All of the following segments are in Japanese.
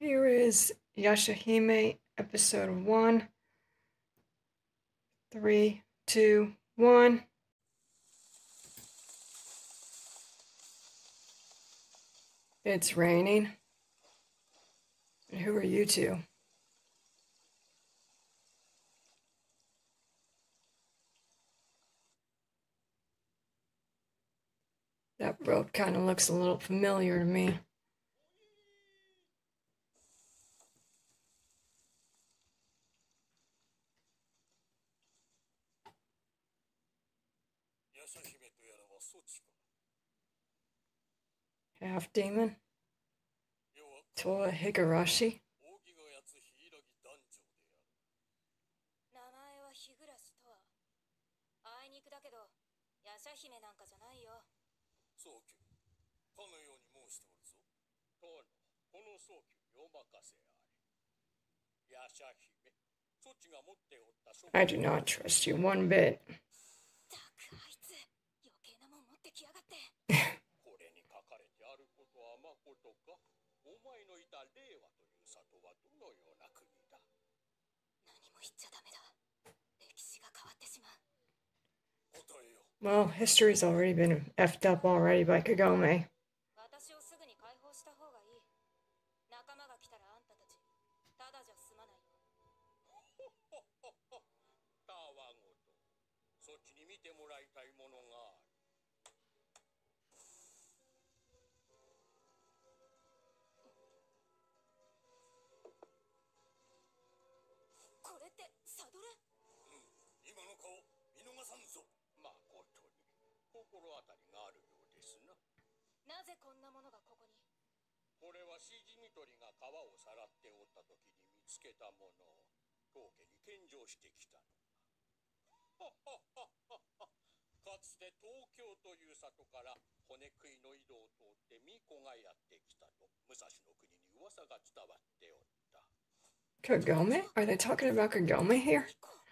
Here is Yashahime, episode 1. 3, 2, 1. It's raining. And who are you two? That rope kind of looks a little familiar to me. Half demon? Toa Higurashi? I do not trust you one bit. Well, history's already been effed up already by Kagome. Kagome? Are they talking about Kagome here?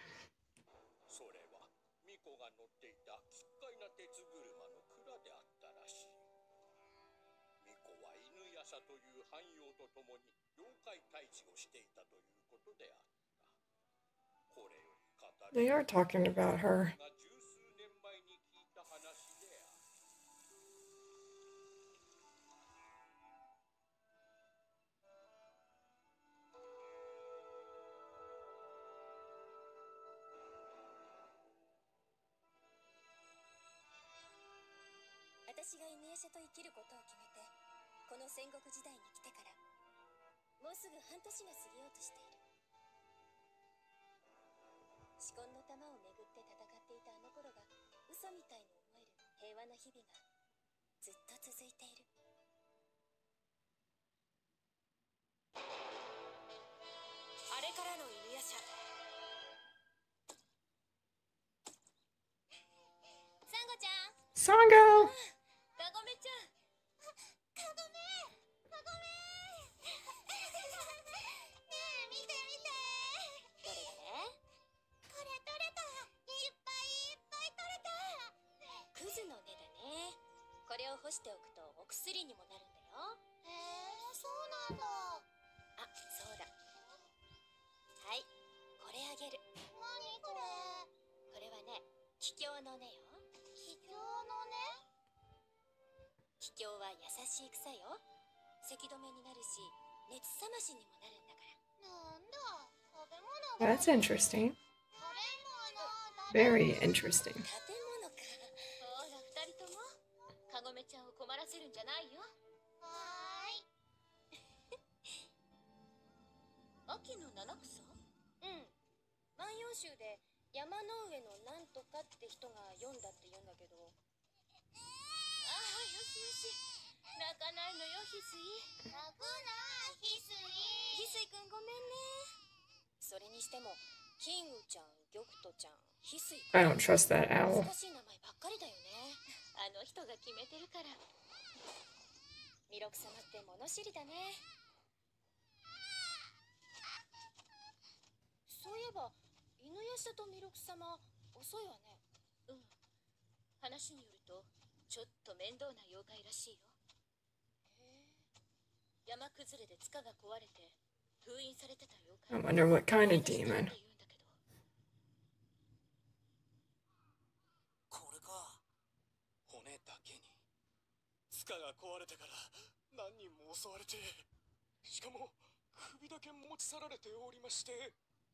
They are talking about her. Sango! That's interesting. Very interesting. I don't trust that owl. I wonder what kind of demon. これか。骨だけに塚が壊れてから何人も襲われて、しかも首だけ持ち去られておりまして。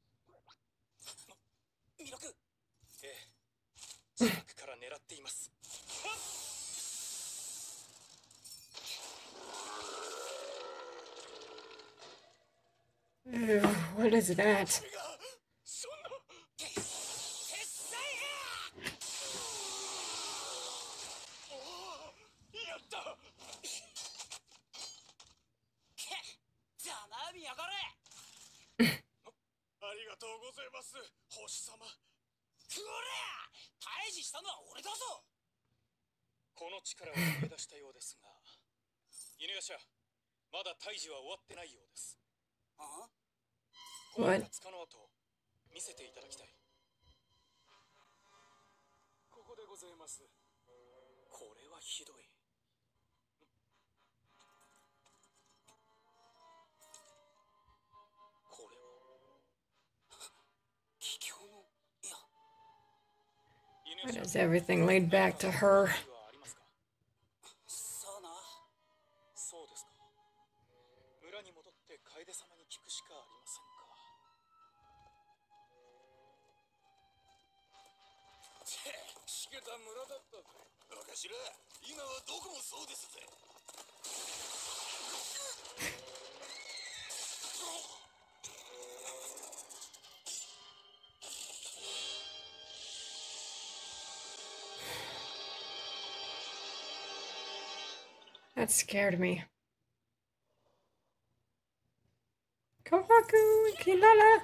ミラク。ええ、近くから狙っています。 Ew, what is that? ありがとうございます、星様。こりゃ、退治したのは俺だぞ。この力を抜け出したようですが、犬夜叉、まだ退治は終わってないようです。あ？壊れた塚の跡を見せていただきたい。ここでございます。これはひどい。これは気境の、いや。 Why does everything lead back to her? さあな。そうですか。村に戻って楓様に聞くしかありませんか。しけた村だったぜ。私ら今はどこもそうですぜ。 That scared me. Kohaku Kinala.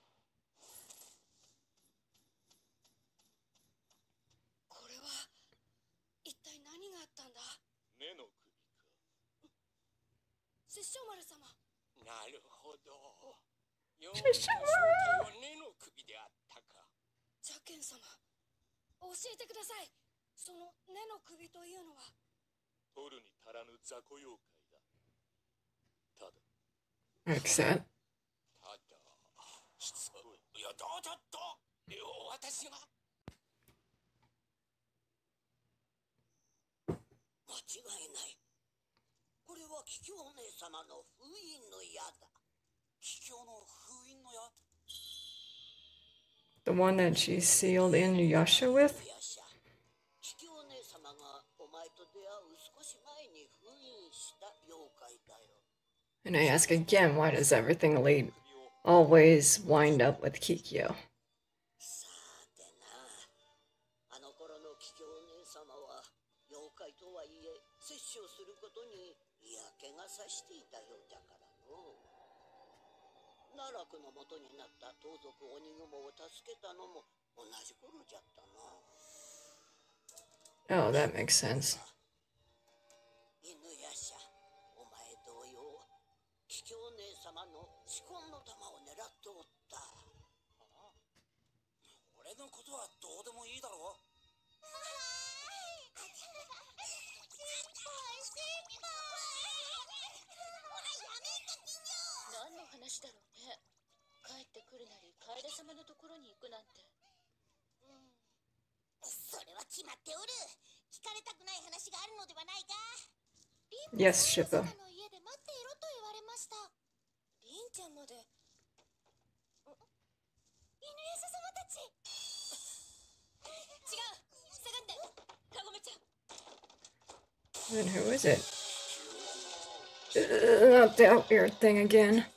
これは一体何があったんだ。根の首か。殺生丸様。なるほど。ようやく正体は根の首であったか。ジャケン様、教えてください。その根の首というのは。取るに足らぬ雑魚妖怪だ。ただ。 Accent. ただ。いや、どうだった。私が。間違いない。これは桔梗姉様の封印の矢だ。桔梗の封印の矢。 The one that she sealed in Yasha with? 桔梗姉様がお前と出会う少し前に封印した妖怪だよ。 And I ask again, why does everything lead always wind up with Kikyo? さてな、あの頃の桔梗姉様は妖怪とはいえ摂取をすることに嫌気がさしていたようじゃからの。奈落の元になった盗賊鬼雲を助けたのも同じ頃じゃったな。 Oh, that makes sense. 犬夜叉、お前同様、桔梗姉様の四魂の玉を狙っておった。俺のことはどうでもいいだろう。何の話だろうね。帰ってくるなり楓様のところに行くなんて。それは決まっておる。聞かれたくない話があるのではないか。 Yes, Shippo. の家で待っていろと言われました。リンちゃんまで。犬夜叉様たち。違う。下がって。カゴメちゃん。 Then who is it? Not that weird thing again.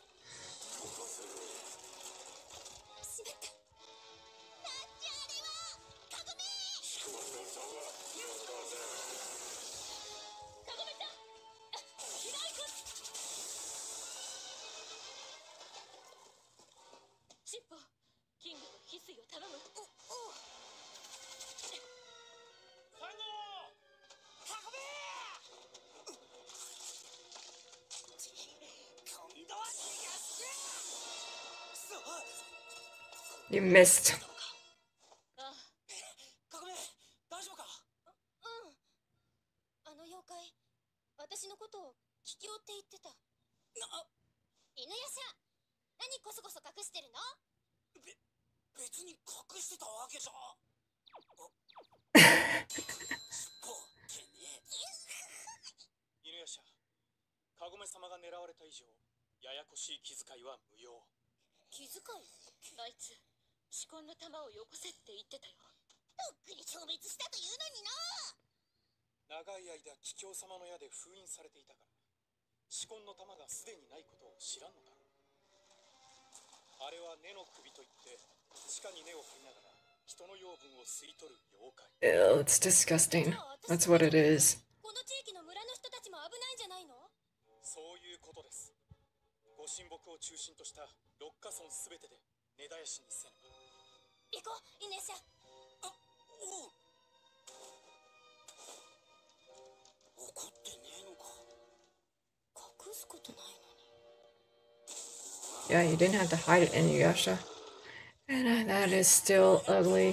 You missed. カゴメ、大丈夫か。あの妖怪、私のことを桔梗って言ってた。 犬やしゃ、何こそこそ隠してるの？別に隠してたわけじゃ。犬やしゃ、カゴメ様が狙われた以上、ややこしい気遣いは無用。気遣い？あいつ、四魂の玉をよこせって言ってたよ。とっくに消滅したというのにな。長い間、桔梗様の矢で封印されていたから、四魂の玉がすでにないことを知らんのだろう。あれは根の首といって、地下に根を張りながら人の養分を吸い取る妖怪。 Ew, it's disgusting. That's what it is. この地域の村の人たちも危ないんじゃないの？そういうことです。ご神木を中心とした六花村すべてで根絶やしにせねば。行こう、イネシャ。あ、おう。怒ってねえのか。隠すことないのに。 Yeah, you didn't have to hide it, Inuyasha. And that is still ugly.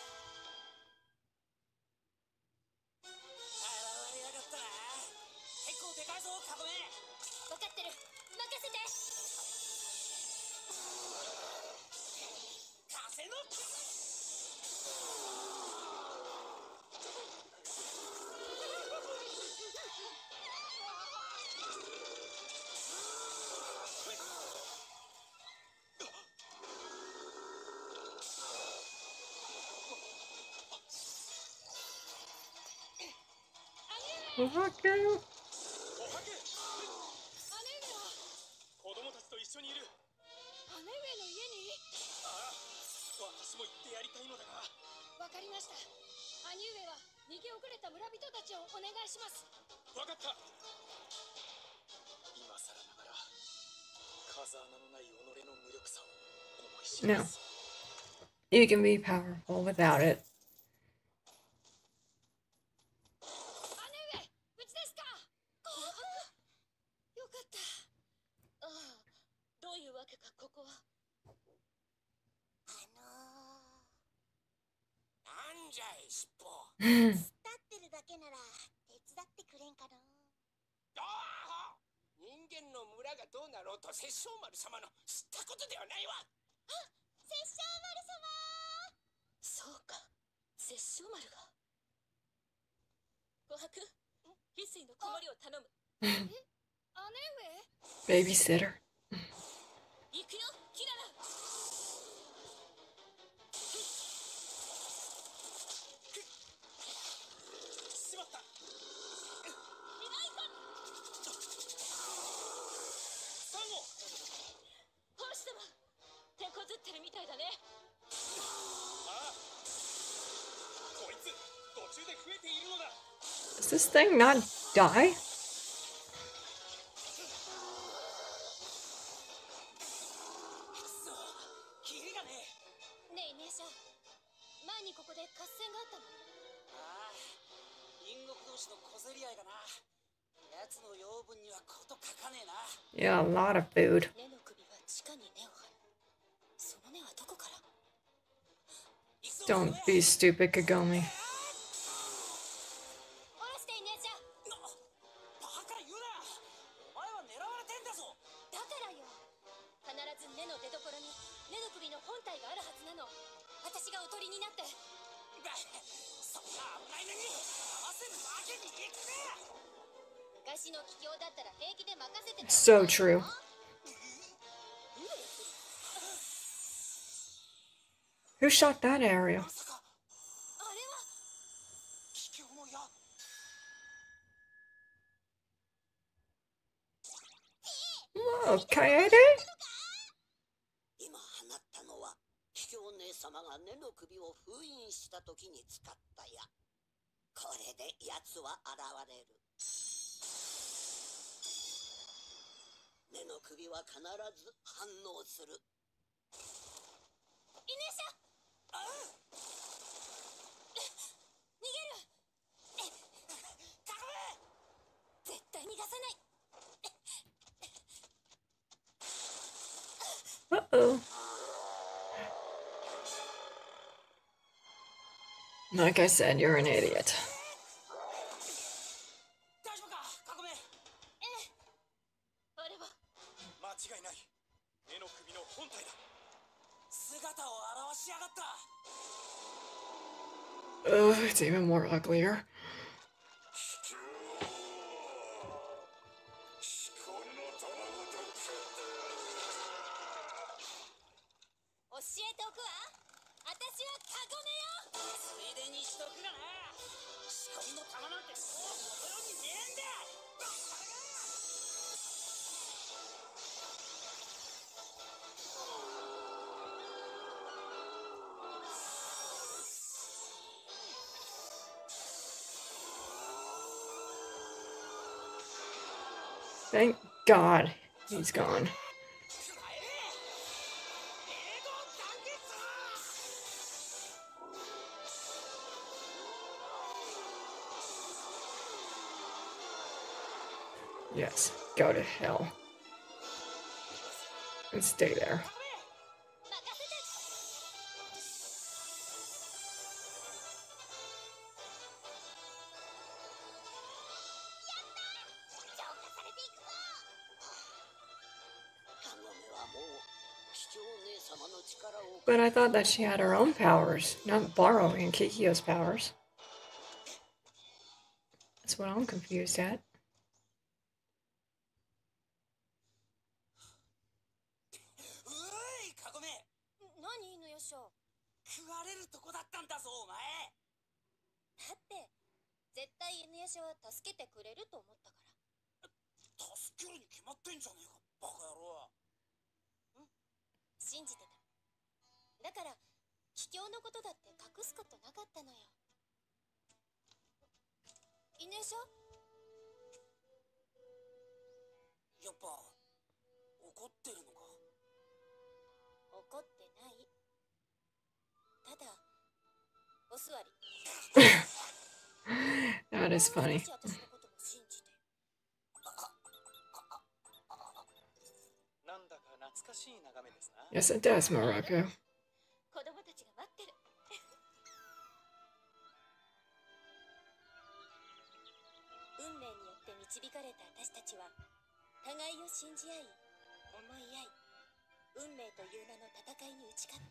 Okay. 子供たちと一緒にいる。姉上の家に？ああ、私も行ってやりたいのだが。わかりました。兄上は逃げ遅れた村人たちをお願いします。わかった。今更ながら風穴のない己の無力さを思い知ります。 No. You can be powerful without it. 姉上、無事ですか？よかった。ああ、どういうわけかここは。なんじゃい、尻尾。立ってるだけなら手伝ってくれんかな。ああ、人間の村がどうなろうと殺生丸様の知ったことではないわ。あ、殺生丸様。そうか、殺生丸が。琥珀、翡翠の子守を頼む。え、姉上？ Babysitter. 行くよ、キララ。しまった。いないか。サンゴ。ホシ様、手こずってるみたいだね。ああ、こいつ途中で増えているのだ。 Does this thing not die? ねえ、姉さん。前にここで合戦があったの？ああ、隣国同士の小競り合いだな。奴の養分にはこと書かねえな。 Yeah, a lot of food. 根の首は地下に根を張る。その根はどこから？ Don't be stupid, Kagome. おろして姉ちゃん。バカ言うな。お前は狙われてんだぞ。だからよ。必ず根の出所に根の首の本体があるはずなの。私がおとりになって。そんな危ないのに合わせるわけにいくぜ。昔の桔梗だったら平気で任せてた。 So true. Who shot that arrow? まさかあれは桔梗の矢。 Whoa, Kaede? 今放ったのは桔梗姉様が根の首を封印した時に使った矢。これで奴は現れる。根の首は必ず反応する。イネシャ。ああ、逃げる。カゴメ、絶対逃がさない。 Uh-oh. Like I said, you're an idiot. 大丈夫か、カゴメ。ええ。あれは間違いない。目の首の本体だ。姿を現しやがった。 Ugh, it's even more uglier. 教えておくわ。私はカゴメよ。ついでにしとくがな。仕込みの玉なんてもうこの世にねえんだ。 Thank God he's gone. Yes, go to hell. And stay there. But I thought that she had her own powers, not borrowing Kikyo's powers. That's what I'm confused at. 食われるとこだったんだぞお前。だって絶対犬夜叉は助けてくれると思ったから。助けるに決まってんじゃねえかバカ野郎。うん、信じてた。だから秘境のことだって隠すことなかったのよ。犬夜叉やっぱ怒ってるのか。怒ってない。ただお座り。 That is funny. Yes, it does, Morocco. 子供たちが待ってる。運命によって導かれた私たちは互いを信じ合い、思い合い、運命という名の戦いに打ち勝った。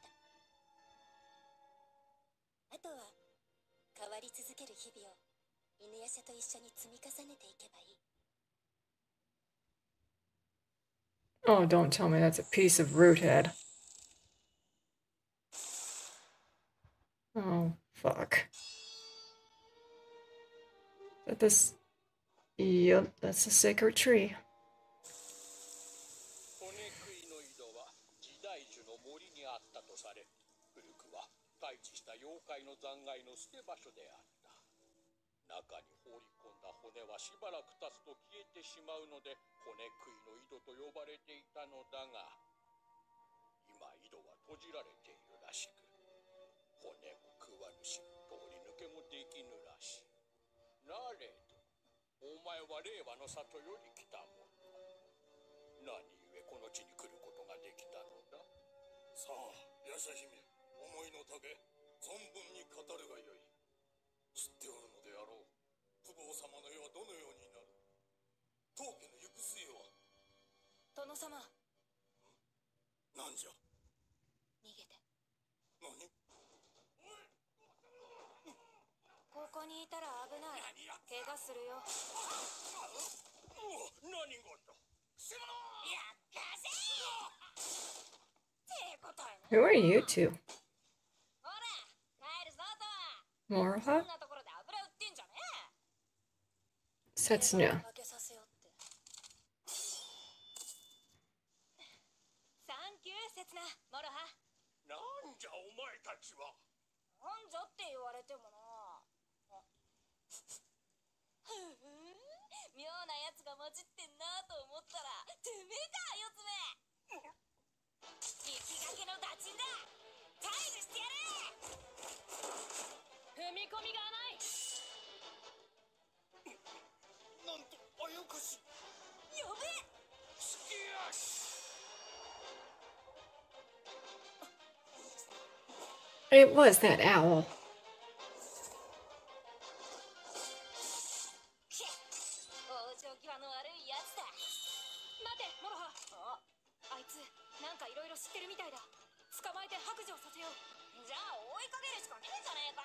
あとは変わり続ける日々を犬夜叉と一緒に積み重ねていけばいい。 Oh, don't tell me that's a piece of root head. Oh, fuck. That this... Yep, that's a sacred tree. 退治した妖怪の残骸の捨て場所であった。中に放り込んだ骨はしばらく経つと消えてしまうので骨食いの井戸と呼ばれていたのだが、今井戸は閉じられているらしく、骨も食わぬし通り抜けもできぬらしい。なれどお前は令和の里より来たもの。何故この地に来ることができたのだ。さあヤシャ姫、思いの丈存分に語るがよい。知っておるのであろう。父母様の世はどのようになる。当家の行く末は。殿様。何じゃ。逃げて。何。ここにいたら危ない。怪我するよ。何事。くせ者。やったぜ。 Who are you two? Moroha? Setsunya. なんじゃお前たちは。なんじゃって言われてもな。ふん、妙なやつが混じってんなと思ったらてめえか四つ目。行きがけのダチンだ。退治してやれ。踏み込みが甘い。なんとあやかし。呼べ。すきやし。 It was that owl. 往生際の悪いやつだ。待て、モロハ。 ろ知ってるみたいだ。捕まえて白状させよう。じゃあ追いかけるしかねえじゃねえか。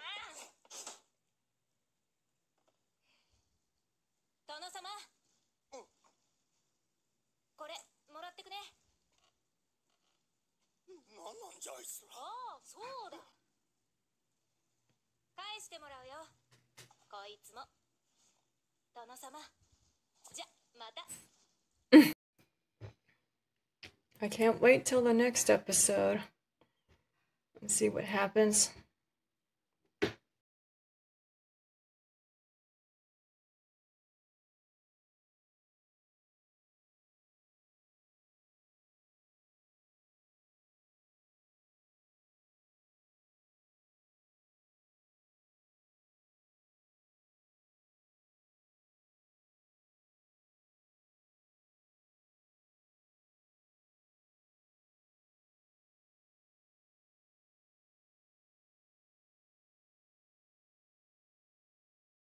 殿様、これもらってくね。 なんなんじゃあいつら。 ああ、そうだ。返してもらうよ。こいつも。殿様。じゃ、また。 I can't wait till the next episode and see what happens.